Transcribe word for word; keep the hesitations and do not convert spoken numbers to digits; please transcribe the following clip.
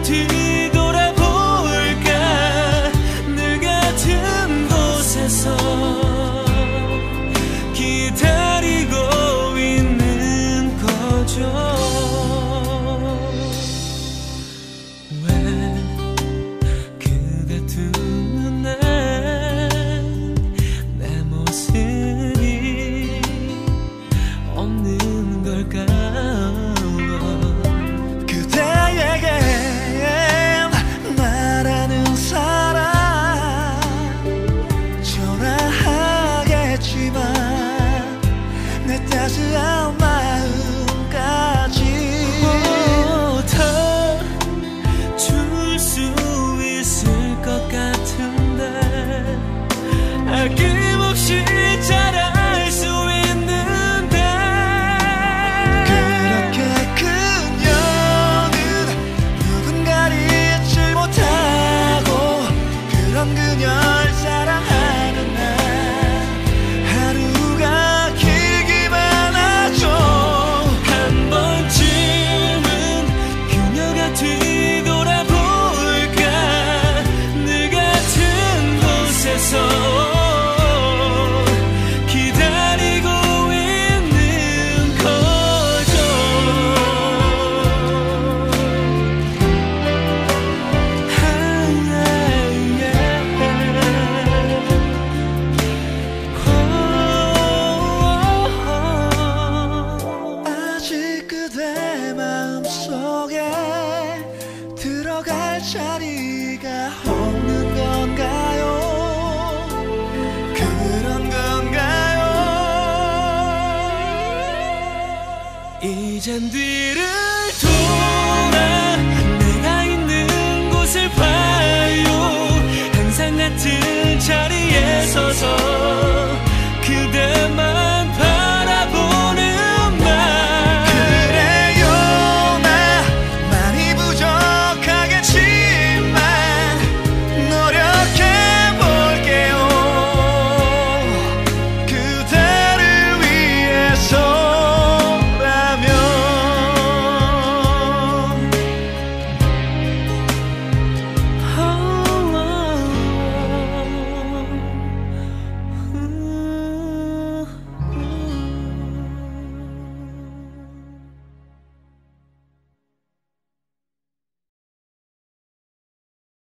뒤돌아볼까 늘 같은 곳에서 기다리고 있는 거죠. 그대에겐 나라는 사랑 초라하겠지만 내 따스한 마음까지 더 줄 수 있을 것 같은데 아낌없이 잘할 수 있는데 그렇게 그녀는 누군가를 잊지 못하고 그런 그녀를 사랑하는 날 하루가 길기만 하죠. 한 번쯤은 그녀가 뒤돌아볼까 늘 같은 곳에서 기다리고 있는 거죠. 아직 그대 마음속에 들어갈 자리가 없는 건가요? 그런 건가요? 이젠 뒤를